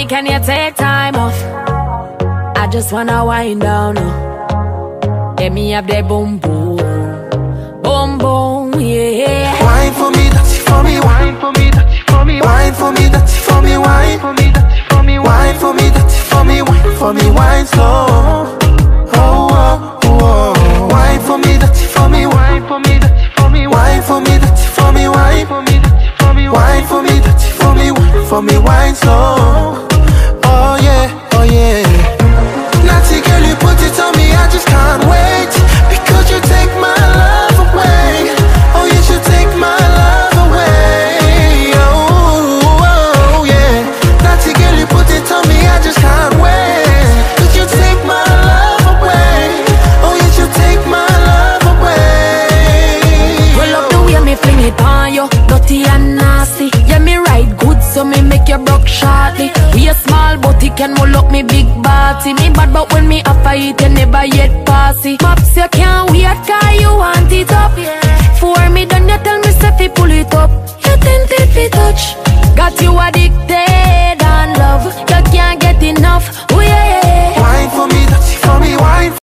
can you take time off? I just wanna wind down. Let me have that boom boom, boom boom, yeah. Wine for me, that's it for me. Wine for me, that's it for me. Wine for me, that's it for me. Wine for me, that's it for me. Wine for me, that's it for me. Wine for me, wine slow. Oh, oh, oh. Wine for me, that's it for me. Wine for me, that's it for me. Wine for me, that's it for me. Wine for me, that's it for me. Wine for me, that's it for me. Wine for me, wine slow. Oh yeah, oh yeah. Naughty girl, you put it on me, I just can't wait. Because you take my love away. Oh, you should take my love away. Oh, oh, yeah. Naughty girl, you put it on me, I just can't wait. Cause you take my love away. Oh, you should take my love away. Roll up the way me fling it on you, dirty and nasty. Yeah, me ride good, so me make you broke shortly. We a small, but it can roll up me big body. Me bad, but when me up I eat, you never yet passy. Maps, you can't wait, cause you want it up. For me done, you tell me say fi pull it up. You tempted fi touch. Got you addicted